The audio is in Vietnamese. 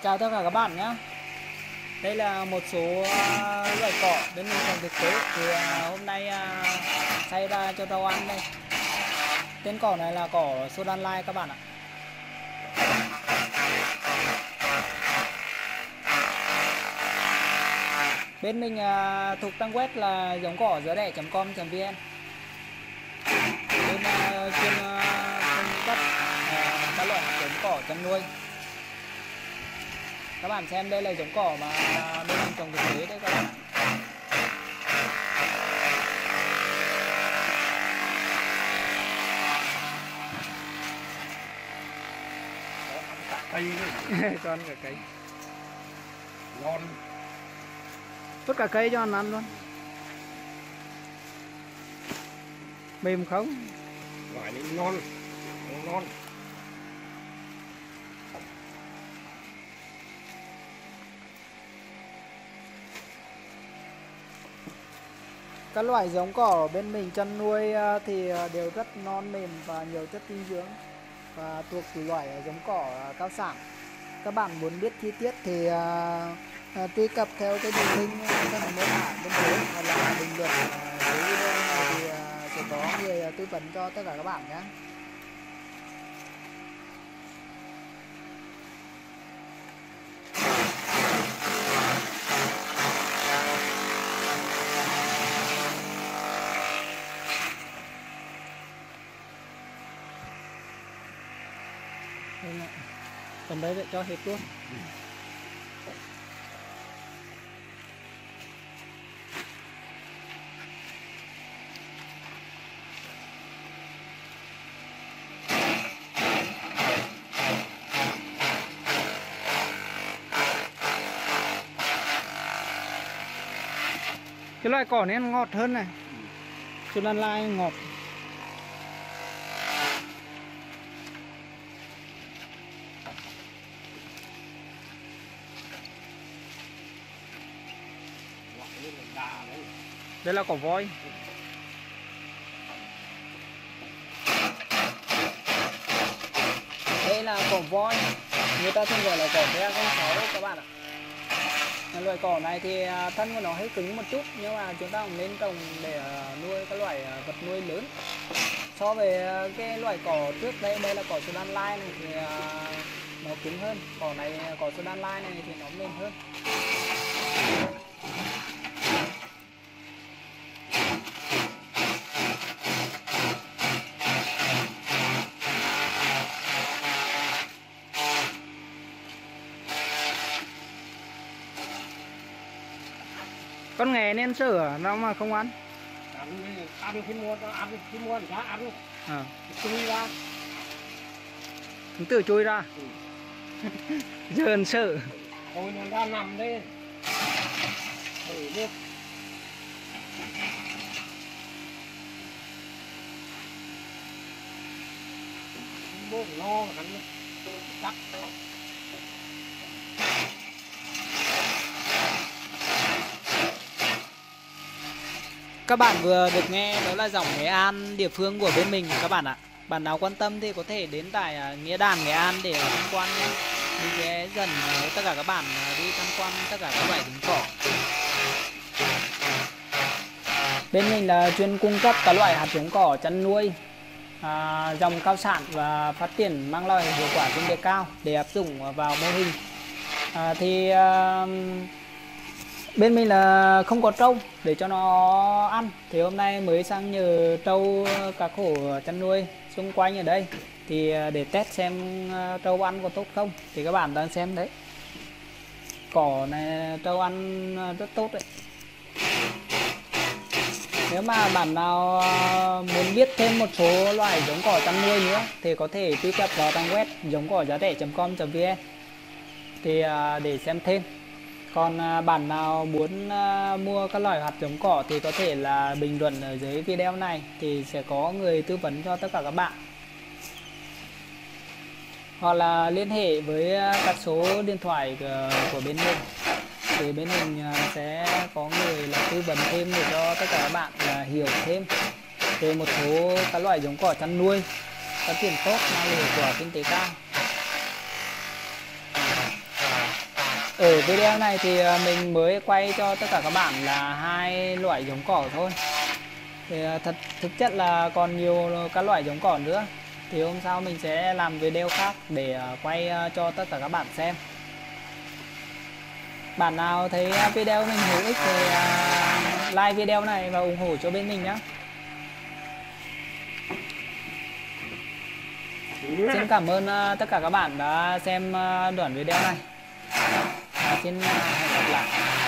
Chào tất cả các bạn nhé. Đây là một số loại cỏ đến mình trồng thực tế thì hôm nay xay ra cho rau ăn đây. Tên cỏ này là cỏ Sudan Lai các bạn ạ. Bên mình thuộc trang web là giống cỏ giá rẻ.com.vn. Bên chuyên cung cấp các loại giống cỏ chăn nuôi. Các bạn xem đây là giống cỏ mà bên mình trồng thực tế đấy các bạn. Cây Cho ăn cả cây. ngon. Tất cả cây cho ăn luôn. Mềm không? Loại này ngon, ngon. Các loại giống cỏ bên mình chăn nuôi thì đều rất non mềm và nhiều chất dinh dưỡng và thuộc loại giống cỏ cao sản. Các bạn muốn biết chi tiết thì truy cập theo cái đường link trong mô tả bên dưới hoặc là bình luận dưới video này thì sẽ có người tư vấn cho tất cả các bạn nhé. Cầm đấy vậy cho hết luôn. Cái loại cỏ này ngọt hơn này. Sudan Lai ngọt. Đây là cỏ voi. Đây là cỏ voi. Người ta thường gọi là cỏ VA06 các bạn ạ. Loại cỏ này thì thân của nó hơi cứng một chút, nhưng mà chúng ta cũng nên trồng để nuôi các loại vật nuôi lớn. So với cái loại cỏ trước đây, đây là cỏ Sudan Lai này thì nó cứng hơn. Cỏ này, cỏ Sudan Lai này thì nó mềm hơn. Con nghé nên sữa nó mà không ăn. Ăn khi mua người ta ăn. Chui ra. Chúng tự chui ra. Dờn sợ. Hồi nó ra nằm đây. Đi. Bố lo hắn chắc. Các bạn vừa được nghe đó là dòng Nghệ An địa phương của bên mình các bạn ạ. Bạn nào quan tâm thì có thể đến tại Nghĩa Đàn Nghệ An để tham quan nhé. Đi ghé dần với tất cả các bạn đi tham quan tất cả các loại giống cỏ. Bên mình là chuyên cung cấp các loại hạt giống cỏ chăn nuôi dòng cao sản và phát triển mang lại hiệu quả kinh tế cao để áp dụng vào mô hình. Bên mình là không có trâu để cho nó ăn, thì hôm nay mới sang nhờ trâu các hộ chăn nuôi xung quanh ở đây thì để test xem trâu ăn có tốt không. Thì các bạn đang xem đấy, cỏ này trâu ăn rất tốt đấy. Nếu mà bạn nào muốn biết thêm một số loại giống cỏ chăn nuôi nữa thì có thể truy cập vào trang web giống cỏ giá rẻ.com.vn thì để xem thêm. Còn bạn nào muốn mua các loại hạt giống cỏ thì có thể là bình luận ở dưới video này thì sẽ có người tư vấn cho tất cả các bạn. Hoặc là liên hệ với các số điện thoại của bên mình thì bên mình sẽ có người là tư vấn thêm để cho tất cả các bạn là hiểu thêm về một số các loại giống cỏ chăn nuôi phát triển tốt mang lại hiệu quả kinh tế cao. Ở video này thì mình mới quay cho tất cả các bạn là 2 loại giống cỏ thôi. Thì thực chất là còn nhiều các loại giống cỏ nữa. Thì hôm sau mình sẽ làm video khác để quay cho tất cả các bạn xem. Bạn nào thấy video mình hữu ích thì like video này và ủng hộ cho bên mình nhé. Xin cảm ơn tất cả các bạn đã xem đoạn video này. Xin hẹn gặp lại.